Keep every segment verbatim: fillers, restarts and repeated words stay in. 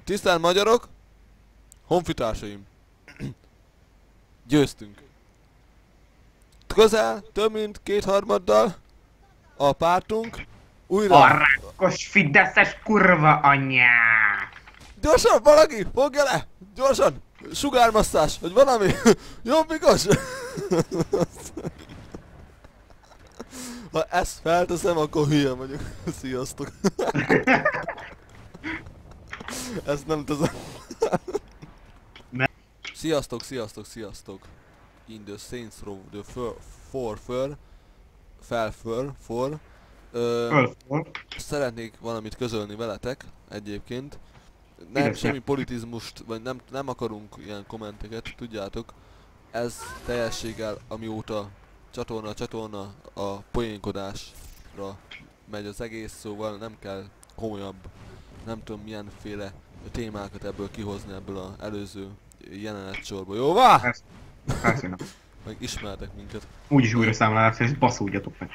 Tisztelt magyarok! Honfitársaim! Győztünk! Közel, több mint kétharmaddal a pártunk újra... A rákos fideszes kurva anyját! Gyorsan, valaki! Fogja le! Gyorsan! Sugármasszás, vagy valami! Jobbikos! Ha ezt felteszem, akkor hülye vagyok. Sziasztok! Ezt nem teszem. Sziasztok, sziasztok, sziasztok! In the Saints Row, the fur, for fur, felför, for. Ö, szeretnék valamit közölni veletek, egyébként. Nem, Igen, semmi politizmust, vagy nem, nem akarunk ilyen kommenteket, tudjátok. Ez teljességgel, amióta csatorna, csatorna a poénkodásra megy az egész, szóval nem kell komolyabb, nem tudom milyenféle témákat ebből kihozni, ebből az előző jelenetsorból. Jó vá? Persze, persze nem. Meg ismertek minket. Úgyis újra számlálás, és baszódjatok meg.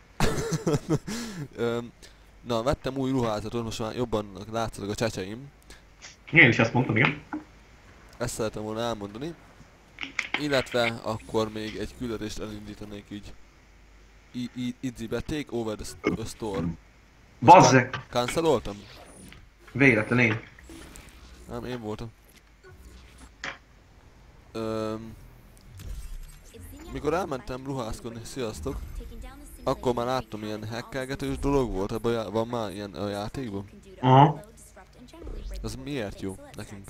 Öm, Na, vettem új ruházatot, most már jobban látszanak a csecseim. Én is ezt mondtam, igen. Ezt szeretem volna elmondani. Illetve akkor még egy küldetést elindítanék így. Idzibe, take over the, the store. Bazzek! Canceloltam? Véletlen én. Nem, én voltam. Öm, mikor elmentem ruházkodni, sziasztok, akkor már láttam ilyen hackelgetős dolog volt, ebben van már ilyen a játékban? Aha. Az miért jó nekünk?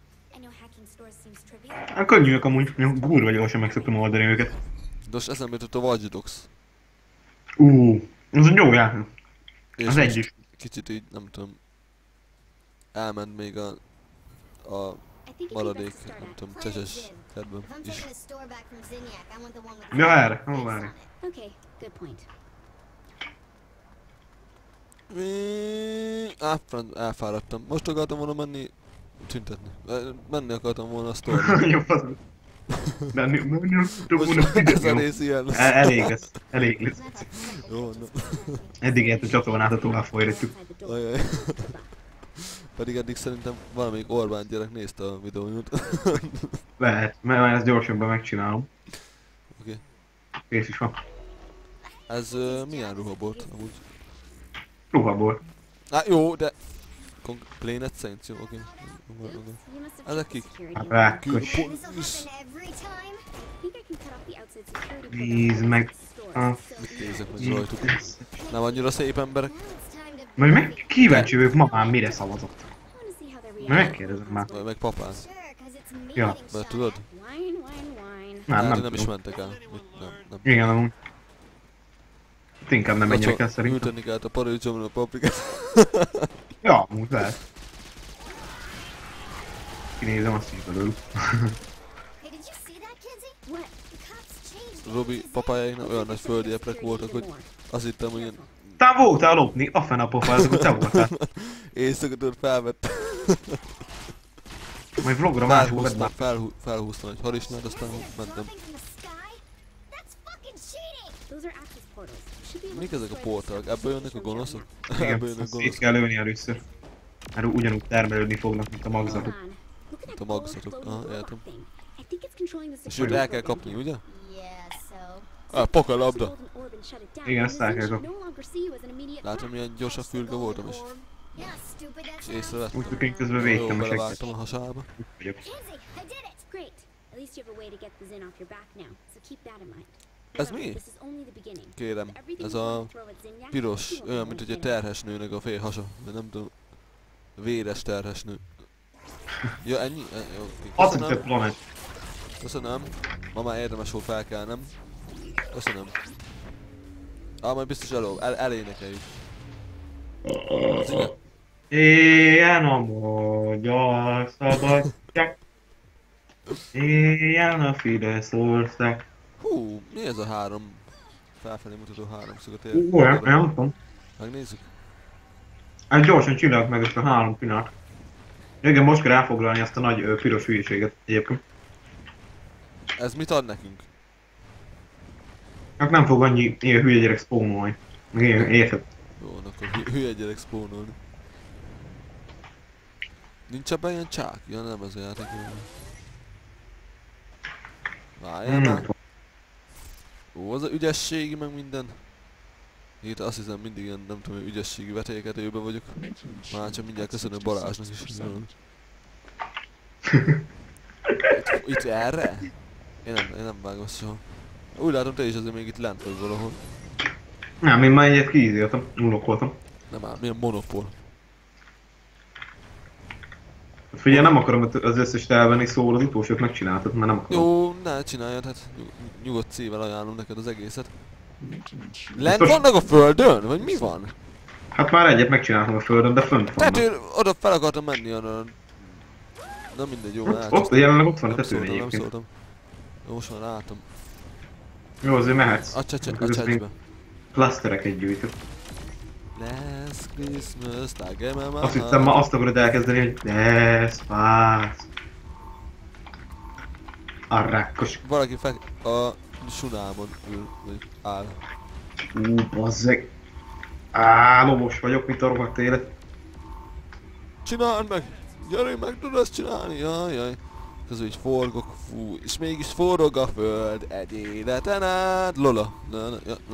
Hát könnyűek amúgy, gurva gyorsan meg szoktam oldani őket. De most eszembe jutott a Watch Dogs. Ú, ez egy jó játék. És Az egy is. kicsit így, nem tudom, elment még a, a maradék, nem tudom, cseses kedvem is. Ja, erre, hol várj. Áfrán, elfáradtam. Most akartam volna menni, tüntetni. Menni akartam volna a sztorba. Jó, faszom. Menni, menni, Most ez a rész ilyen lesz. Elég lesz, elég lesz. Jó, no. Eddig ért a csatornát, a tovább folytatjuk. Ajaj. Pedig eddig szerintem valamelyik Orbán gyerek nézte a videóimat. Lehet, mert már ezt gyorsabban megcsinálom. Oké. Okay. Kész is van. Ez uh, milyen ruhabolt amúgy? Ruhaból. Á, jó, de... Planet Saints, jó, oké. Okay. Ezek kik? Hát rákos. Nézd meg. Ah. Mit nézek meg rajtuk? Nem annyira szép emberek? Majd meg kíváncsi vagyok, mamám mire szavazott. Megkérdezem már. Vagy meg papán. Ja. Mert tudod? Nem, nem, nem is mentek el. Nem, nem. Igen, amúgy. Inkább nem menjenek el szerintem. Ülteni kellett a paradicsomra a paprikát. Ja, amúgy lehet. Kinézem, azt is belőlük. Robi papájainak olyan nagy földi eprek voltak, hogy azt hittem, hogy ilyen... Te voltál lopni, a fene a pofázok, hogy te voltál. Éjszaka tudod felvett. Majd vlogra máshol vedd már. Felhú, felhúztam egy harisnyát, aztán mentem. Mik ezek a portalak? Ebből jönnek a gonoszok? Igen, azt szét kell lőni először. Mert ugyanúgy termelődni fognak, mint a magzatok. Mint a magzatok, aha, értem. És őt el kell kapni, ugye? Ah, poka labda! Igen, ezt el kell kapni. Látom, milyen gyors a fülge voltam is. És észrevettem. Úgy tűnik közben védtem a belevágtam a hasába. Ez mi? Kérem, ez a piros, olyan, mint hogy egy terhes nőnek a fél hasa, de nem tudom, véres terhes nő. Ja, ennyi? E, jó, okay. Köszönöm. Köszönöm. Ma már érdemes volt felkelnem. Köszönöm. Ah, majd biztos elő, el, elénekeljük. Az igen? Éljen a magyar szabadság. Éljen a Fidesz ország. Hú, mi ez a három felfelé mutató háromszöget ér? Ú, nem, nem tudom. Megnézzük. Hát gyorsan csináld meg ezt a három pillanat. Igen, most kell elfoglalni ezt a nagy ö, piros hülyeséget egyébként. Ez mit ad nekünk? Hát nem fog annyi ilyen hülye gyerek spawnolni. Meg ilyen, érted? Jó, akkor hülye gyerek spawnolni. Nincs ebben ilyen csák? Ja nem, ez a játék. Várjál már. Ó, az a ügyességi meg minden. Itt azt hiszem mindig ilyen, nem tudom, ügyességi vetélkedőben vagyok. Már csak mindjárt köszönöm Balázsnak is. itt, itt erre? Én nem, én nem vágom soha. Úgy látom, te is azért még itt lent vagy valahol. Nem, én már egyet kiízéltem, unlokkoltam. Nem áll, milyen monopól. Figyelj, nem akarom az összes elvenni, szóval az utolsót megcsináltad, mert nem akarom. Jó, ne csináljad, hát nyugodt szívvel ajánlom neked az egészet. Lent Biztos... vannak a földön? Vagy mi van? Hát már egyet megcsináltam a földön, de fönt vannak. Tehát ő oda fel akartam menni arra. Na mindegy, jó, ott, ott jelenleg ott van a tetőn egyébként. egyébként. Nem szóltam. Jó, most már látom. Jó, azért mehetsz. A csecsbe. Klasztereket gyűjtök. Last Christmas, tage me Azt hittem ma azt akarod elkezdeni, hogy lesz, fász. A rákkos. Valaki fel a sunámon ül, vagy áll. Ú, bazzeg. Á, lomos vagyok, mint a rohadt élet. Csináld meg! Gyere, meg tudod ezt csinálni? Jaj, jaj. Közül így forgok, fú, és mégis forog a föld egy életen át. Lola. Na, na, ja, na.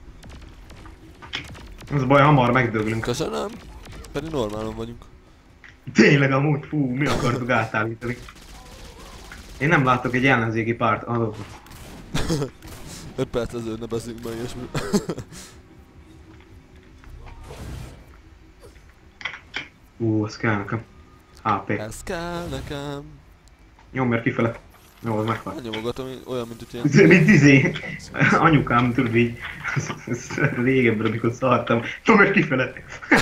Ez baj, hamar megdöglünk. Köszönöm. Pedig normálon vagyunk. Tényleg amúgy, fú, mi akartuk átállítani. Én nem látok egy ellenzéki párt adót. öt perc ezelőtt ne beszéljünk meg ilyesmi. Ú, ez kell nekem. há pé. Ez kell nekem. Nyomj kifele. Jó, az meghal. Hát nyomogatom, olyan, mint hogy ilyen... Mint izé, anyukám tudod így, régebbre, amikor szartam. Nyomj kifele.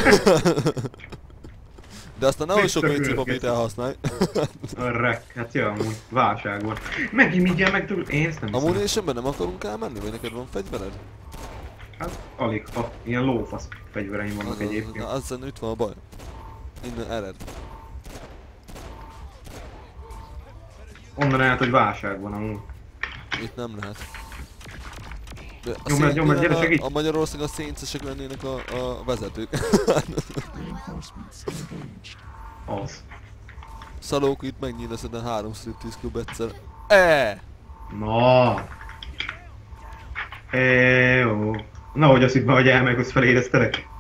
De aztán nehogy sok vécépapírt elhasználj. Rek, hát jó, amúgy válság van. Megint mindjárt meg tudod, én ezt nem hiszem. Ammunitionben nem akarunk elmenni, vagy neked van fegyvered? Hát alig, ha ilyen lófasz fegyvereim vannak az, egyébként. Na az szerintem itt van a baj. Innen ered. Onnan lehet, hogy válság van amúgy. Itt nem lehet. De a, nyomd, nyomd, gyere, a, a Magyarország a széncesek lennének a, a vezetők. Az. Szalók itt megnyílna szerintem három striptease klub egyszer. Eee! Na. Eee, jó. Nahogy azt hitt be, hogy elmegyek, feléreztelek.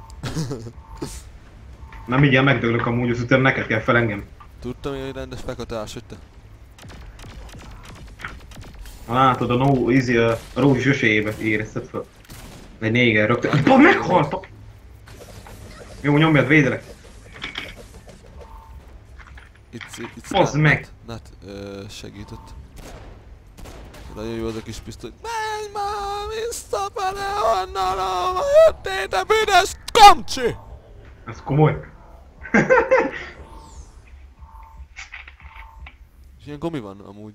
Na mindjárt megdöglök amúgy, az utána neked kell fel engem. Tudtam én, hogy rendes fekatás, hogy te. Látod, a no, easy, a rózsis öséjébe érezted fel. Egy néger rögtön. Ba, meghaltak! Jó, nyomjad, védelek! Itt, itt Fazd meg! Nat segített. Nagyon jó az a kis pisztoly. Menj már visszafele onnan, ahol jöttél, te büdös kamcsi! Ez komoly. És ilyen gomi van amúgy.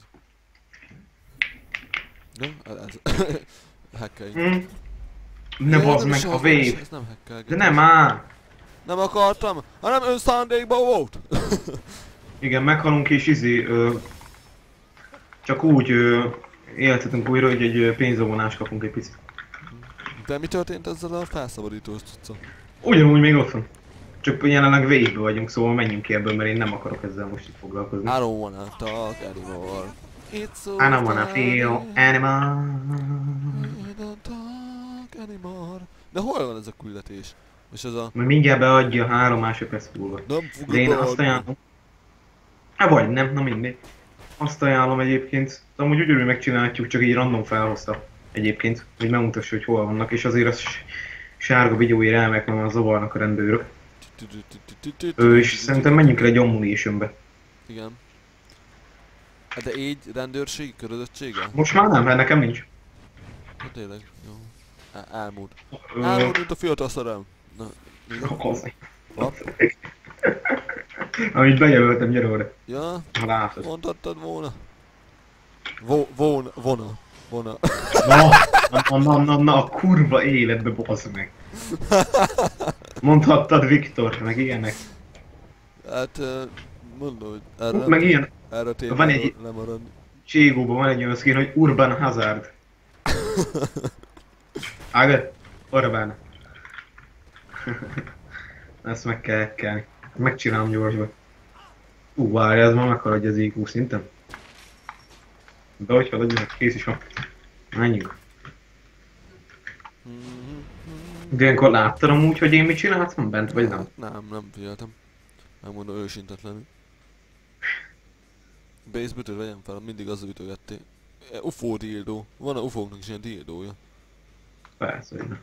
Ja, ez... hackeljünk. Mm. Ne bazd meg a wave. Ez nem hackelget. De nem áll. Nem akartam, hanem önszándékban volt. Igen, meghalunk és izé... Ö, csak úgy ö, éltetünk újra, hogy egy pénzavonást kapunk egy picit. De mi történt ezzel a felszabadítós cucca? Ugyanúgy még ott van. Csak jelenleg wave-be vagyunk, szóval menjünk ki ebből, mert én nem akarok ezzel most itt foglalkozni. I don't wanna talk anymore. It's so I don't wanna feel animal. I don't talk anymore. De hol van ez a küldetés? És ez a... Mert mindjárt beadja három másodperc múlva. Nem fogod de én beadni. azt ajánlom. Hát vagy nem, na mindegy. Azt ajánlom egyébként. Amúgy ugyanúgy megcsinálhatjuk, csak így random felhozta egyébként, hogy megmutassa, hogy hol vannak, és azért az sárga videóért elmek, mert már zavarnak a rendőrök. Ő és szerintem menjünk el egy ammunitionbe. Igen. Hát de így rendőrség körözöttsége? Most már nem, mert nekem nincs. Hát tényleg, jó. El elmúlt. Elmúlt, mint a fiatal szerelem. Na, amit bejelöltem, gyere oda. Ja? Ha látod. Mondhattad volna. Vo von vona. Vona. Na, na, na, na, na, a kurva életbe basz meg. Mondhattad Viktor, meg ilyenek. Hát, mondom, hogy erre, meg ilyen. erre a témáról van egy lemaradni. Cségóban van egy olyan skin, hogy Urban Hazard. Ágad? Orbán. Ezt meg kell hackelni. Megcsinálom gyorsban. Ú, várj, ez már meghaladja az i kú szinten. De hogy haladja, kész is van. Menjünk. De ilyenkor láttad amúgy, hogy én mit csináltam bent, vagy nem? Nem, nem figyeltem. Megmondom ősintetlenül. Basebütőt vegyem fel, mindig azzal ütögették. U F O dildó. Van a U F O-knak is ilyen dildója. Persze, hogy nem.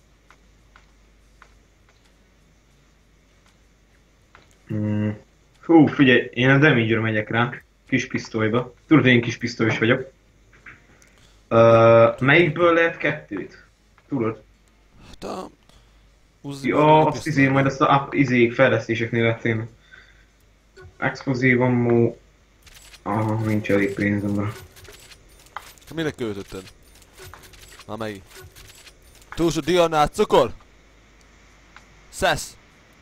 Hmm. Hú, figyelj, én a damage-re megyek rá. Kis pisztolyba. Tudod, hogy én kis pisztolyos vagyok. Uh, melyikből lehet kettőt? Tudod? Hát a... Ja, azt izé, majd azt a up, izé fejlesztéseknél lett én. Explosive ammo... Ah, nincs elég pénzem rá. Mire költötted? Már melyik? Túl sok dianát cukor? Szesz!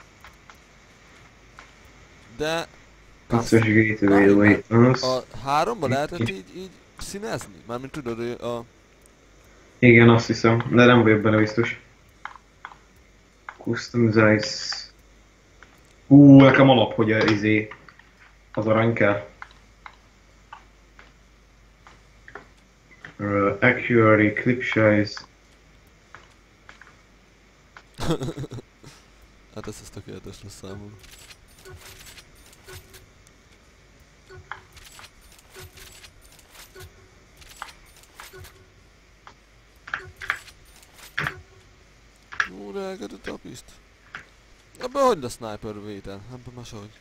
De... Kasszos gateaway, az... A háromban lehetett így, így színezni? Mármint tudod, hogy a... Igen, azt hiszem, de nem vagyok benne biztos. Customize... Hú, nekem alap, hogy az izé... az arany kell. Uh, accuracy, clip size... Hát ez az tökéletes lesz számomra. Ú, de elkedett a piszt. Ebben hogy a sniper vétel? Ebben máshogy.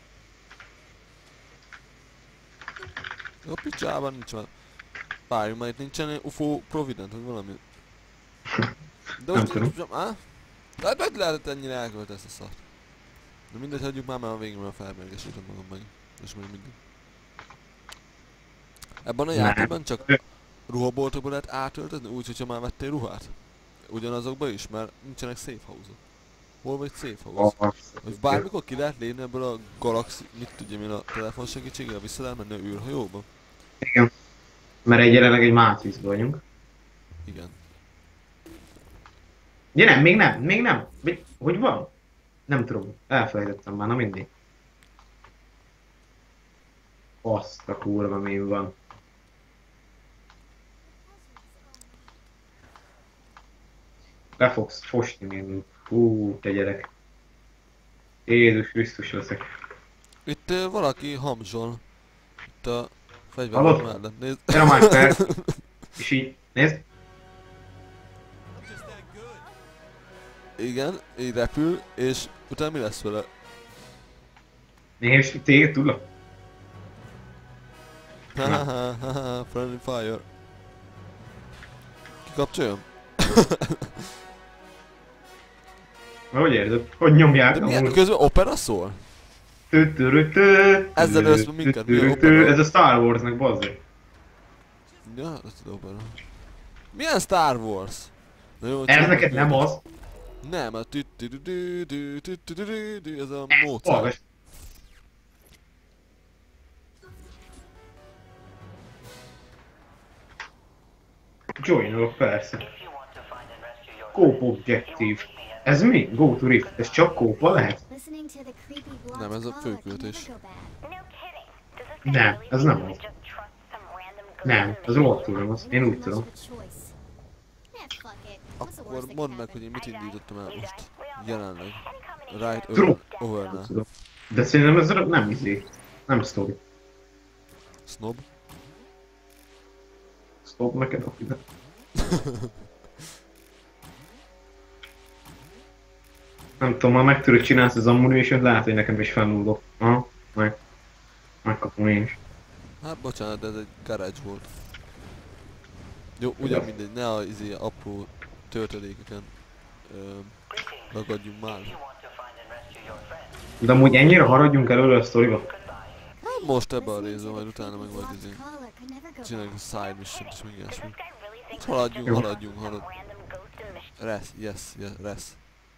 A picsában nincs már. Várjunk, már itt nincsen U F O Provident, vagy valami. De most tudom. nincs, á? Tehát hogy lehetett ennyire elkölt ezt a szart? De mindegy, hagyjuk már, mert a végén már felmérgesítem magam meg. És még mindig. Ebben a játékban csak ruhaboltokban lehet átöltözni, úgy, hogyha már vettél ruhát? Ugyanazokban is, mert nincsenek safe house-ok. Hol vagy safe house? Vagy bármikor ki lehet lépni ebből a galaxi, mit tudjam én, a telefon segítségével vissza lehet menni a űrhajóba? Igen. Mert egy jelenleg egy mátrixban vagyunk. Igen. Ja nem, még nem, még nem. Még, hogy van? Nem tudom, elfelejtettem már, na mindig. Azt a kurva mi van. Le fogsz fosni még. Hú, te gyerek. Jézus Krisztus leszek. Itt uh, valaki hamzsol. Itt a fegyver Hallod? mellett, nézd. Gyere már fel. És így, nézd. Igen, így repül, és utána mi lesz vele? Nézd, téged tudlak. Hahaha, haha, friendly fire. Kikapcsoljon? Hogy érzed? Hogy nyomják? De milyen? Közben opera szól? Ezzel ölsz minket, mi a opera? Ez a Star Warsnak, bazzeg. Ja, ez az opera. Milyen Star Wars? Na jó, Ez neked nem az. Nem, a tü tü tü tü tü tü tü tü tü tü, ez a Mozart. Hallgass. Joinolok, persze. Cope Objective. Ez mi? Go to Rift. Ez csak kópa lehet? Nem, ez a főkültés. Nem, ez nem az. Nem, ez rohadtul nem az. Én úgy tudom. Akkor mondd meg, hogy én mit indítottam el most. Jelenleg. Right True. over-nál. De szerintem ez nem izé. Nem story. Snob? Stop neked a ide. Nem tudom, már meg tudod csinálsz az ammunition, lehet, hogy nekem is felnullok. Aha, meg. Megkapom én is. Hát bocsánat, de ez egy garage volt. Jó, ugyan mindegy, ne a izé apró töltelékeken ragadjunk már. De amúgy ennyire haradjunk előre a sztoriba? Hát most ebben a részben, majd utána meg majd izé. Csináljuk a side mission-t és még ilyesmi. Haladjunk, Jó. haladjunk, haladjunk. Resz, yes, yes, resz.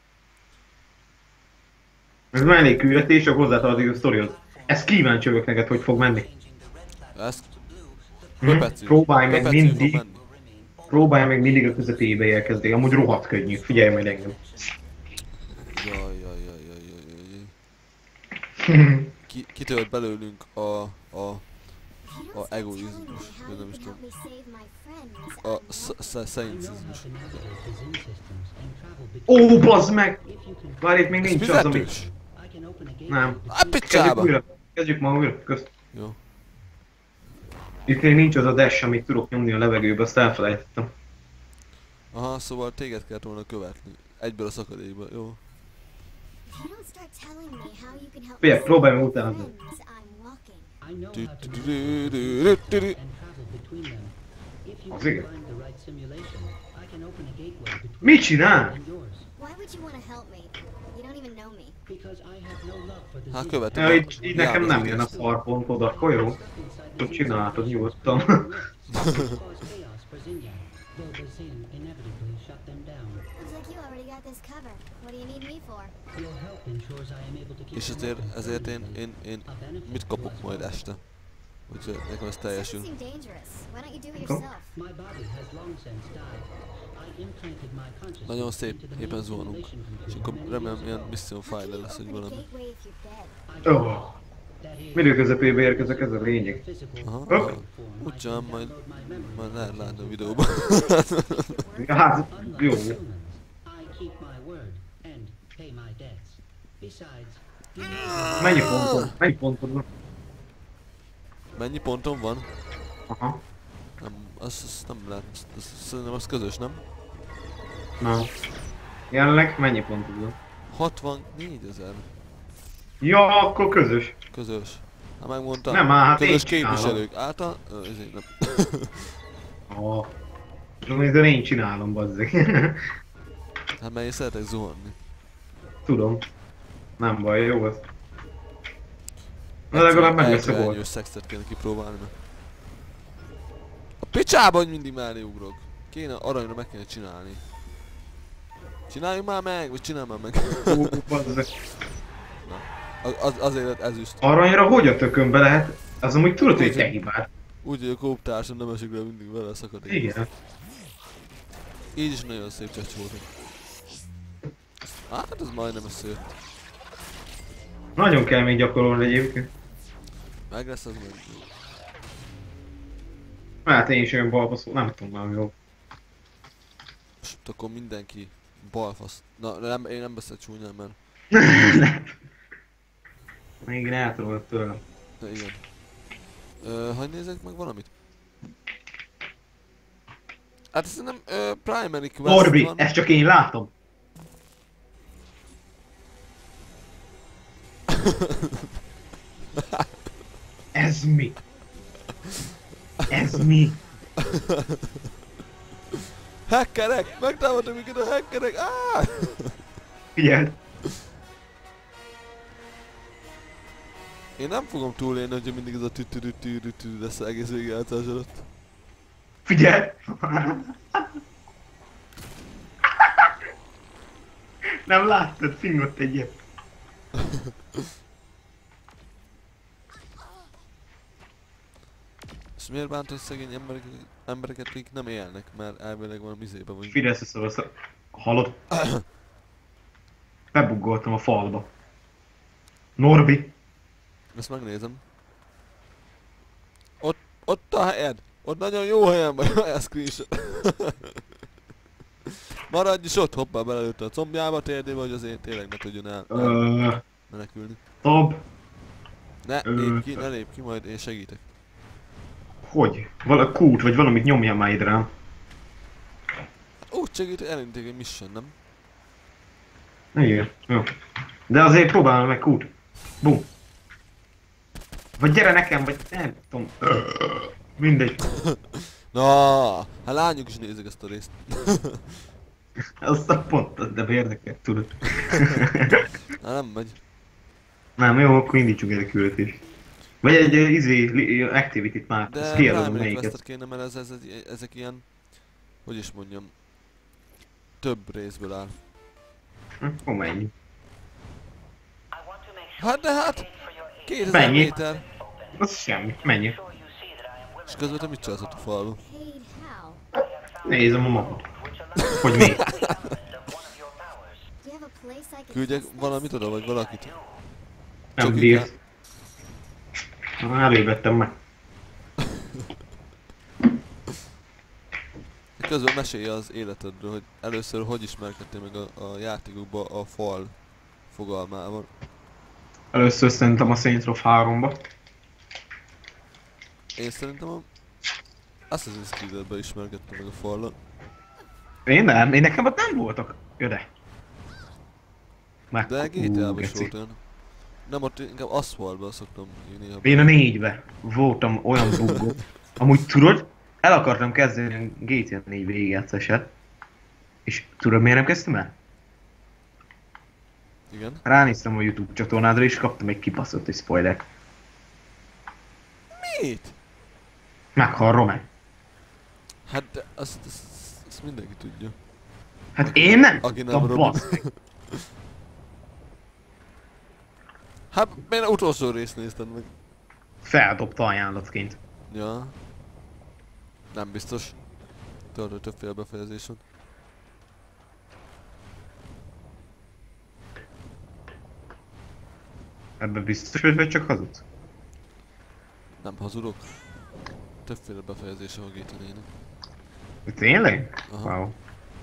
Ez mellékküldetés, csak hozzátartozik a sztorihoz. Ezt kíváncsi vagyok neked, hogy fog menni. Ezt? Hm? Köpecül. Próbálj meg Köpecül fog mindig, menni. próbálj meg mindig a közepébe érkezni, amúgy rohadt könnyű, figyelj majd engem. Jaj, jaj, jaj, jaj, jaj, jaj. ki, kitölt belőlünk a, a, a egoizmus, vagy nem is tudom. A scientizmus. Ó, bazd meg! Várj, itt még nincs az, ami... Fizetős? Nem. A Kezdjük picsába! újra. Kezdjük ma újra. Közt. Jó. Itt még nincs az a dash, amit tudok nyomni a levegőbe, azt elfelejtettem. Aha, szóval téged kellett volna követni. Egyből a szakadékba, jó? Figyelj, próbálj meg utána. Az igen. Mit csinál? Hát követem. Ja, így, így nekem nem jön a szarpontod, akkor jó? Tud csinálhatod nyugodtan. És ezért, ezért én, én, én mit kapok majd este? Hogy nekem ez teljesül. Nagyon szép, éppen zuhanunk. És akkor remélem ilyen mission file lesz, hogy valami. Oh. Midő közepébe érkezek, ez a lényeg. Aha, ugyan majd, majd lehet látni a videóban. Hát, jó. Mennyi ponton? Mennyi ponton van? Mennyi ponton van? Aha. Nem, azt, azt nem lehet, azt, azt, szerintem az közös, nem? Na. Jelenleg mennyi pontod van? hatvannégyezer. Ja, akkor közös. Közös. Hát megmondtam. Nem, hát közös én csinálom. képviselők. Által? Ö, ezért nem. Oh. De én csinálom, bazzeg. Hát mert én szeretek zuhanni. Tudom. Nem baj, jó az. Na legalább meg lesz a gól. Egyszerűen szexet kéne kipróbálni, mert... A picsába, hogy mindig mellé ugrok. Kéne aranyra meg kéne csinálni. Csináljuk már meg, vagy csinálj már meg. Ó, bazzeg. Az, az, azért lett ezüst. Aranyra hogy a tökönbe lehet? Az amúgy tudod, hogy te hibád. Úgy, hogy a kóptársam nem esik rá mindig vele a szakadék. Igen. Így is nagyon szép csecs voltak. Hát ez majdnem összejött. Nagyon kell még gyakorolni egyébként. Meg lesz az meg. Hát én is olyan balbaszó, nem tudom már jó. Most akkor mindenki balfasz. Na, nem, én nem beszél csúnyán, mert... Még eltolod tőlem. De igen. Ö, hagyj nézzek meg valamit. Hát szerintem ö, primary quest Norbi, van. ezt csak én látom. Ez mi? Ez mi? Hackerek! Megtámadtak minket a hackerek! Áááá! Figyeld! Én nem fogom túlélni, hogyha mindig ez a tütürütürütű lesz egész végigjátszás alatt. Figyeld! Nem láttad, fingott egyet. És miért bántod szegény emberek, embereket, akik nem élnek, mert elvileg van a mizébe vagy. Figyelsz össze, azt hallod? Bebuggoltam a falba. Norbi! Ezt megnézem. Ott, ott a helyed! Ott nagyon jó helyen vagy, a screenshot. Maradj is ott, hoppá, belelőtte a combjába térdébe, hogy azért tényleg ne tudjon el Ö... menekülni. Tob! Ne Ö... lépj ki, ne lépj ki, majd én segítek. Hogy? Vala kút, vagy valamit nyomjál már ide rám. Úgy segít, hogy elindíték egy mission, nem? Igen, jó. De azért próbálom meg kút. Bum. Vagy gyere nekem, vagy nem tudom. Mindegy. Na, hát lányok is nézik ezt a részt. Azt a pont, de érdekel, tudod. Na nem megy. Nem, jó, akkor indítsuk egy küldetést. Vagy egy uh, izé, activity-t már, de ezt kiadom primary melyiket. questet kéne, mert ez, ez, ez, ezek ilyen, hogy is mondjam, több részből áll. Hm, akkor mennyi? Hát de hát, kétezer Mennyi? méter. Az semmi, mennyi? És közben te mit csinálsz ott a falban? Nézem a mapot. Hogy mi? Küldjek valamit oda, vagy valakit? Nem Csak bírsz. így Előbb vettem meg. Közben mesélj az életedről, hogy először hogy ismerkedtél meg a, a játékokba a fal fogalmával. Először szerintem a Saints Row háromba. Én szerintem a Assassin's Creed-ben ismerkedtem meg a fallal. Én nem, én nekem ott nem voltak. Jöde. De gé té á-ban is volt olyan. Nem, ott inkább Asphalt-ban szoktam néha. Én a négybe voltam olyan buggot. Amúgy tudod, el akartam kezdeni a gé té á négy végigjátszását. És tudod miért nem kezdtem el? Igen. Ránéztem a YouTube csatornádra és kaptam egy kibaszott egy spoiler. Mit? Meghallom meg. Hát de azt, azt, azt mindenki tudja. Hát aki, én nem aki nem tudtam, bassz. Hát miért utolsó részt nézted meg? Feldobta ajánlatként. Ja. Nem biztos. Tudod, hogy többféle befejezés van. Ebben biztos, hogy csak hazudsz? Nem hazudok. Többféle befejezése a gé té á négynek. Tényleg? Aha. Wow.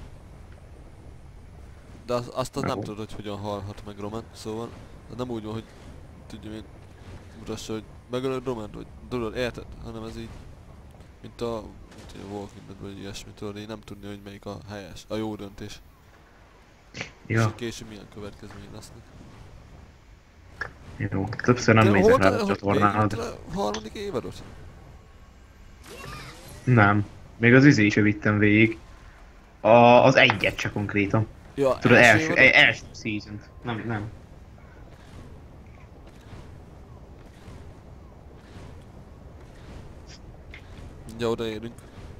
De az, azt az nem Jó. tudod, hogy hogyan halhat meg Roman, szóval az nem úgy van, hogy tudjam én mutassa, hogy megölöd Romant, vagy tudod, érted? Hanem ez így, mint a, mint a Walking Dead vagy ilyesmi, tudod, így nem tudni, hogy melyik a helyes, a jó döntés. Ja. És később milyen következmény lesznek. Jó, többször nem nézek rá a Hogy csatornád. a harmadik évadot? Nem. Még az izé se vittem végig. A, az egyet csak konkrétan. Ja, Tudod, első első, évadot? egy, első season-t. Nem, nem. Mindjárt odaérünk.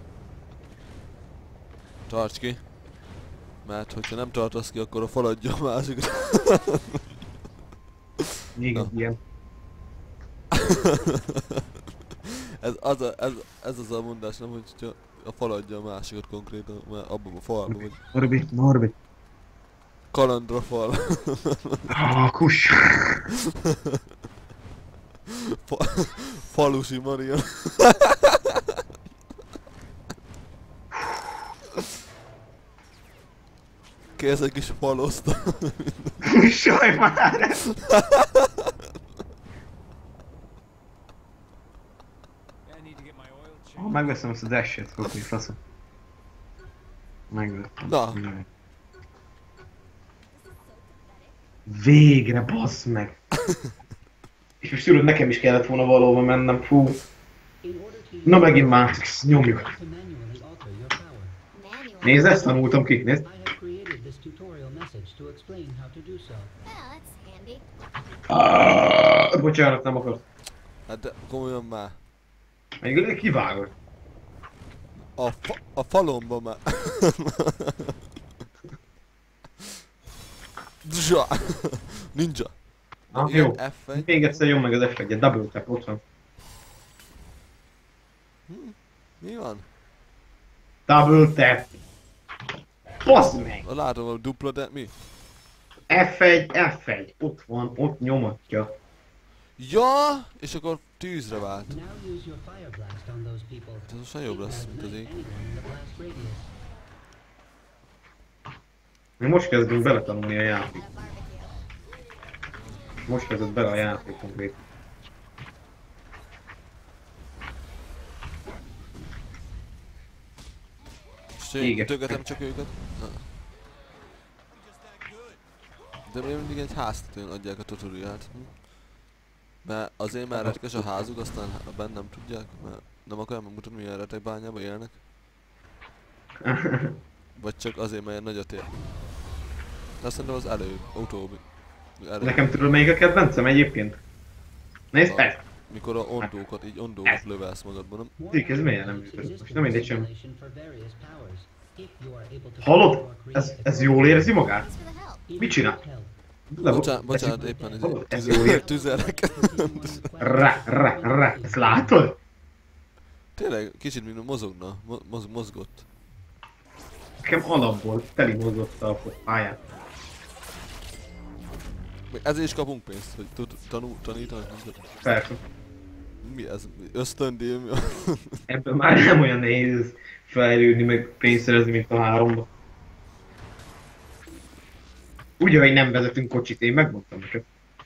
Tarts ki. Mert hogyha nem tartasz ki, akkor a fal adja a másikat. Még egy ilyen. ez, az a, ez, ez az a mondás, nem, hogy a fal adja a másikat konkrétan, mert abban a falban vagy. Norbi, Norbi. Kalandra fal. Ah, kus. Fa, falusi Maria. Kérsz egy kis faloszta. Saj már! Oh, megveszem ezt a dash-et, hogy faszom. Megvettem. Na. Végre, bassz meg! És most tudod, nekem is kellett volna valahova mennem, fú. Na megint már, nyomjuk. Nézd, ezt tanultam ki, nézd. Ah, bocsánat, nem akart. Hát de komolyan már. Még kivágod. A, fa a falomba már. Dzsa! Ninja! Ah, Igen, jó. ef egy. Még egyszer jön meg az ef egyet, double tap, ott van. Hm? Mi van? Double tap. Baszd meg! Látom a dupla, de mi? ef egy, ef egy, ott van, ott nyomatja. Ja, és akkor tűzre vált. Ez most már jobb lesz, mint az ég. Mi most kezdünk beletanulni a játék. Most kezdett bele a játék konkrét. És én tögetem csak őket. Na. De még mindig egy háztetőn adják a tutoriát. Hm? Mert azért már retkes a házuk, aztán benn nem tudják, mert nem akarják megmutatni, milyen retekbányában élnek. Vagy csak azért, mert nagy a tér. De szerintem az előbb, utóbbi. Előbb. Nekem tudod melyik a kedvencem egyébként? Nézd, A, ez! mikor a ondókat, így ondókat lövelsz magadban, nem? Dik, ez miért nem működik? Most nem mindegy sem. Hallod? Ez, ez jól érzi magát? Mit csinál? Le, Bocsánat, bocsánat, éppen hallod? Ez tüzel, jól ér... tüzelek. Rá, rá, rá, ezt látod? Tényleg, kicsit mint mozogna, mo moz mozgott. Nekem alapból teli mozgott a pályát. Ezért is kapunk pénzt, hogy tud tanul, tanítani. Persze. Mi ez? Ösztöndíj? Ebben már nem olyan nehéz fejlődni, meg pénzt szerezni, mint a háromba. Ugye, hogy nem vezetünk kocsit, én megmondtam neked.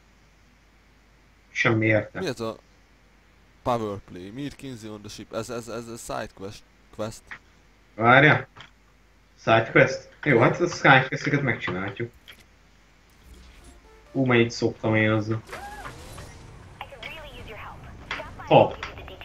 Semmi értelme. Mi ez a power play? Meet Kinsey on the ship. Ez, ez, ez, ez side quest. quest. Várja? Sidequest? Jó, hát a sidequest-eket megcsináljuk. Ú, mennyit szoktam én azzal. Hopp.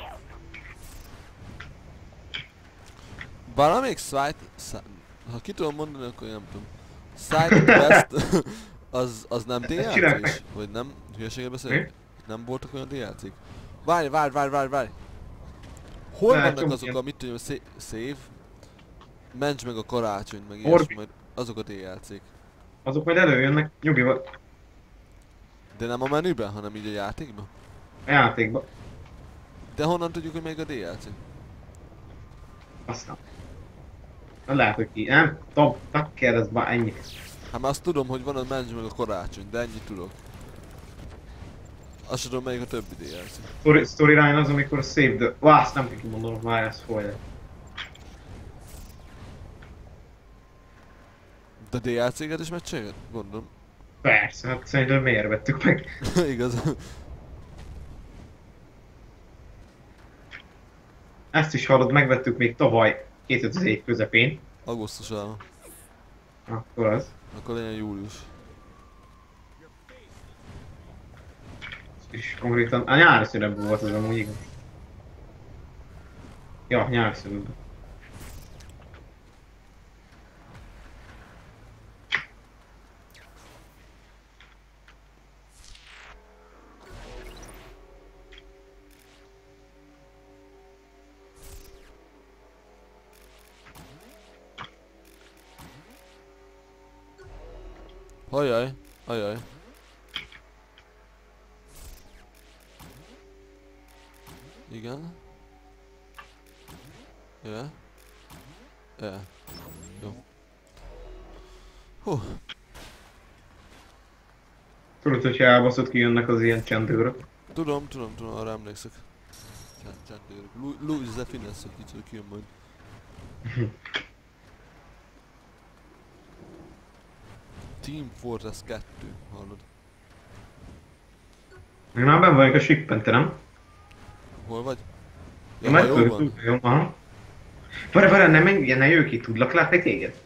Valamelyik side... side ha ki tudom mondani, akkor nem tudom. Side quest az, az nem dé el cé is? Vagy nem? Hülyeséget beszélek? Nem voltak olyan dé el cék? Várj, várj, várj, várj, várj! Hol De, vannak tudom, azok ilyen. a, mit tudom, save? Mencs meg a karácsony, meg ilyesmi, majd azok a dé el cék. Azok majd előjönnek, nyugival. De nem a menüben, hanem így a játékban? A játékba. De honnan tudjuk, hogy még a dé el cé? Aztán. Na lehet, hogy ki. Nem? Tab, tak kérdez már ennyi. Hát már azt tudom, hogy van a mencs meg a karácsony, de ennyit tudok. Azt sem tudom, melyik a többi dé el cé. Story, storyline az, amikor a save the... Vá, azt nem kell kimondanom, már ez spoiler. De dé el cé-ket is meccséget? Gondolom. Persze, hát szerintem miért vettük meg? Igaz. Ezt is hallod, megvettük még tavaly kétezer év közepén. Augusztusában. Akkor az. Akkor legyen július. És konkrétan... A nyári szünetben volt az amúgy, igaz? Ja, nyári szünetben. Ajaj, ajaj. Igen. Ja. Ja. Jó. Hú. Tudod, hogyha elbaszott, kijönnek az ilyen csendőrök. Tudom, tudom, tudom, arra emlékszek. Csendőrök. Louis the Finesse, aki kijön majd. Team Fortress kettő, hallod? Én már benn vagyok a shippen, te nem? Hol vagy? Ja, majd tudjuk, jó, aha. Várj, várj, nem menj, ne jöjj ki, tudlak látni téged?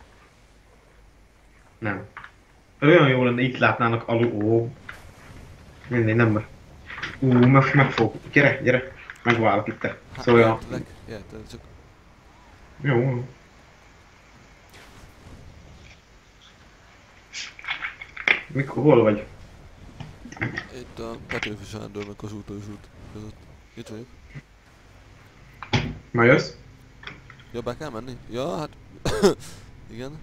Nem. Olyan jó lenne, itt látnának alul, ó. Mindegy, nem mer. Ú, meg, meg fog. Gyere, gyere. Megválok itt te. Szóval... Jöttelek, jöttelek, csak... Jó. Mikor, hol vagy? Itt a Petőfi Sándor meg Kossuth út között. Itt vagyok. Ma jössz? Ja, be kell menni? Ja, hát... Igen.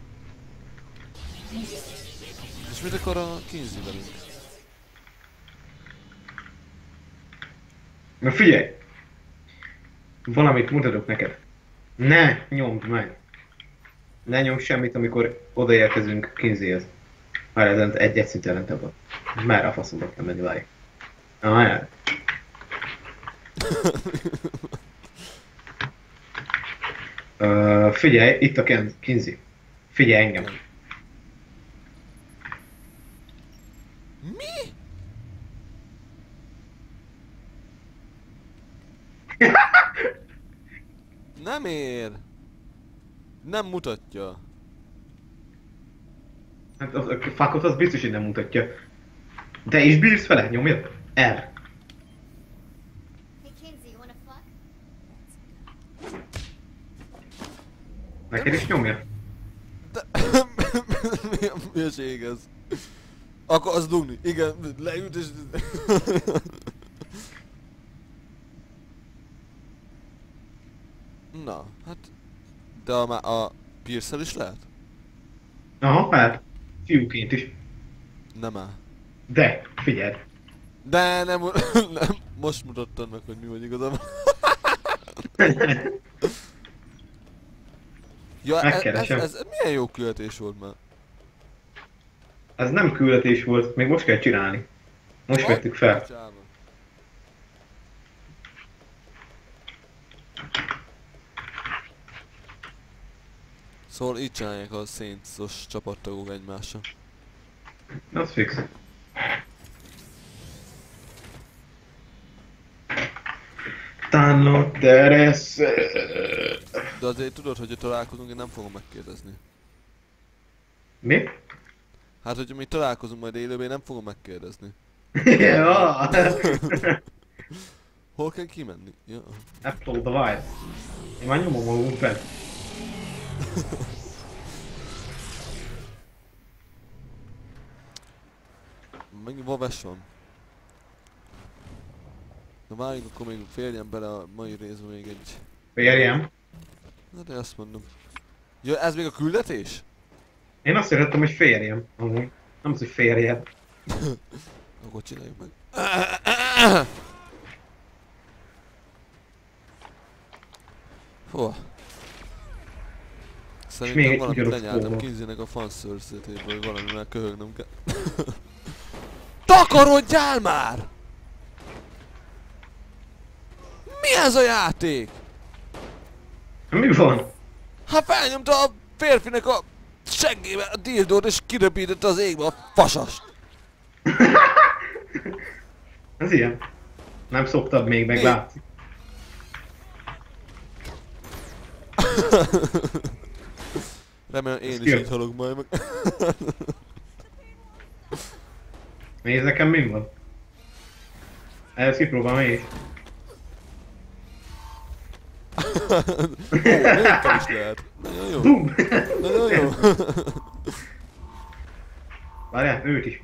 És mit akar a Kinsey velünk? Na figyelj! Valamit mutatok neked. Ne nyomd meg! Ne nyomd semmit, amikor odaérkezünk Kinseyhez. Már ezen egy egy szinte van. Merre a faszomba kell menni, várj. Ah, jár. uh, figyelj, itt a Ken Kinsey. Figyelj engem. Mi? Nem ér! Nem mutatja. Hát az, a fakot az biztos, hogy nem mutatja. De is bírsz vele? Nyomjad? R. Hey Kinsey, you wanna fuck? Neked is nyomja? De... mi a hülyeség ez? Akkor az dugni. Igen, leült és... Na, hát... De a, a Pierce-el is lehet? Aha, hát. Fiúként is. Nem áll. De, figyeld. De nem, nem, most mutattad meg, hogy mi vagy igazából. Ja, ez, ez, ez milyen jó küldetés volt már. Ez nem küldetés volt, még most kell csinálni. Most oh, vettük fel. Csába. Szóval így csinálják a Saints-os csapattagok egymással. Az fix. Tanno Teres. De azért tudod, hogy találkozunk, én nem fogom megkérdezni. Mi? Hát, hogyha mi találkozunk majd élőben, én nem fogom megkérdezni. Ja. Hol kell kimenni? Ja. Apple device. Én már nyomom magunk fel. Mennyi vaves van? Na várjunk, akkor még férjen bele a mai részbe még egy... Férjem. Na de azt mondom. Ja, ez még a küldetés? Én azt értettem, hogy férjem. Amúgy. Nem az, hogy férjem. Akkor csináljuk meg. Hova? Szerintem valamit lenyáltam Kinzinek a fanszörszétéből, hogy valamivel köhögnem kell. Takarodjál már! Mi ez a játék? Mi van? Hát felnyomta a férfinek a seggébe a dildót és kiröpítette az égbe a fasast. Ez ilyen. Nem szoktad még meglátni. Remélem én is így halok majd meg. Nézd nekem mi van? Ehhez kipróbálom én is. Ó, léptem is lehet. Nagyon jó. Bum! Nagyon jó. Várjál, őt is.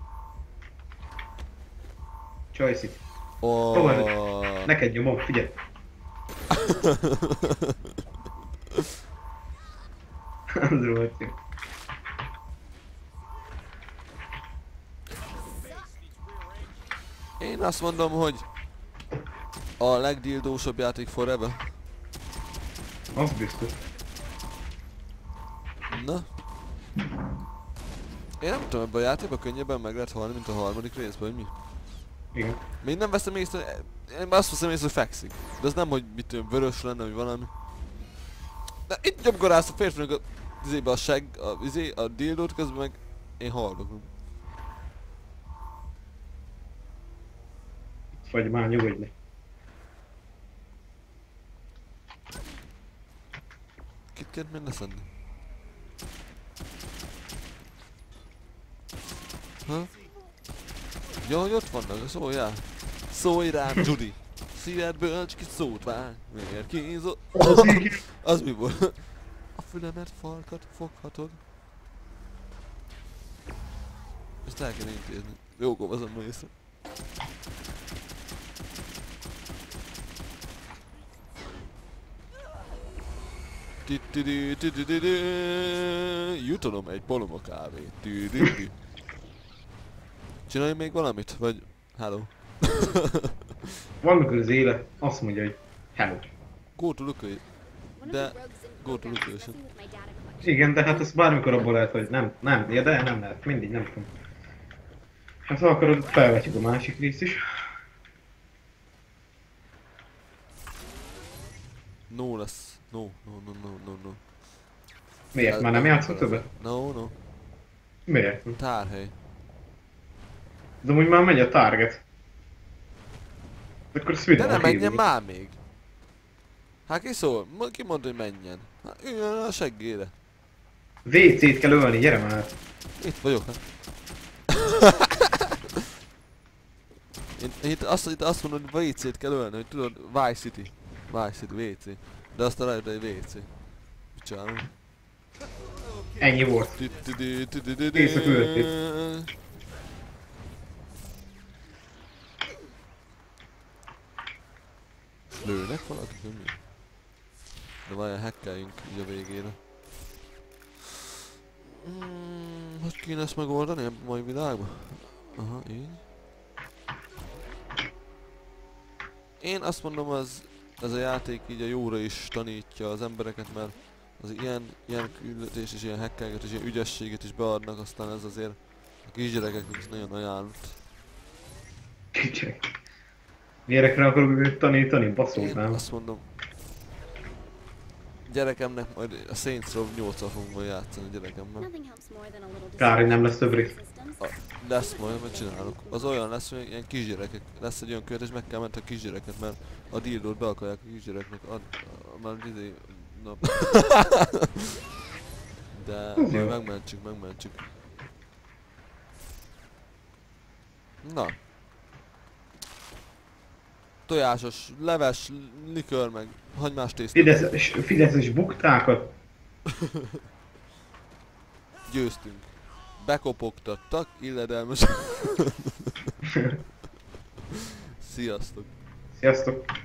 Csajszit. Oh. Neked nyomom, figyelj. Az rohadt jó. Én azt mondom, hogy a legdildósabb játék forever. Az biztos. Na. Én nem tudom, ebben a játékban könnyebben meg lehet halni, mint a harmadik részben, vagy mi? Igen. Még nem veszem észre, én azt veszem észre, hogy fekszik. De az nem, hogy mit tudom, vörös lenne, vagy valami. De itt nyomkorász a férfinak a izébe a segg, a, izé, a dildót, közben meg én hallgatom. Vagy már nyugodj le. Kit kell még leszedni? Ha? Jó, hogy ott vannak, szóljál! Szólj rám, Judy! Szívedből csak egy szót vág, miért kínzol? Az mi volt? A fülemet, farkat foghatod. Ezt el kell intézni. Jókor veszem ma észre. Jutalom egy paloma kávét. Csinálj még valamit? Vagy... Hello? Valamikor az élet azt mondja, hogy hello. Go to location. De... Go to location. Igen, de hát ez bármikor abból lehet, hogy nem, nem, ja, de nem lehet, mindig, nem tudom. Hát ha akarod, felvetjük a másik részt is. No lesz. No, no, no, no, no, no. Miért? Már nem játszol többet? No, no. Miért? Tárhely. De úgy már megy a target. De akkor ezt De nem menjen már még. Hát ki szól? Ki mondta, hogy menjen? Hát üljön a seggére. vé cét kell ölni, gyere már! Itt vagyok, hát. Én itt azt, itt azt mondod, hogy vé cét kell ölni, hogy tudod, Vice City. Vice City, vé cé. De azt rájött egy vé cé. Mit csinálom? Ennyi volt. Éjszak ülték. Lőnek valakik, nem mi? De várjál, hackeljünk így a végére. Hmm, hogy kéne ezt megoldani ebben a mai világban? Aha, így. Én azt mondom, az, ez a játék így a jóra is tanítja az embereket, mert az ilyen, ilyen küldetés és ilyen hackelget és ilyen ügyességet is beadnak, aztán ez azért a kisgyerekeknek is nagyon ajánlott. Kicsek. Gyerekre akarok őt tanítani, baszolnám. Én azt mondom, Gyerekemnek majd a Saints Row nyolccal fogunk majd játszani a gyerekemmel. Kár, hogy nem lesz több rész. A, lesz majd, majd csinálok. Az olyan lesz, hogy ilyen kisgyerekek. Lesz egy olyan követ, és meg kell menni a kisgyereket, mert a dildót be akarják a kisgyereknek ad... Már izé... Na... De majd megmentsük, megmentsük. Na. Tojásos, leves, likőr meg hagymás tészta. Fideszes, fideszes buktákat. Győztünk. Bekopogtattak, illedelmes. Sziasztok. Sziasztok.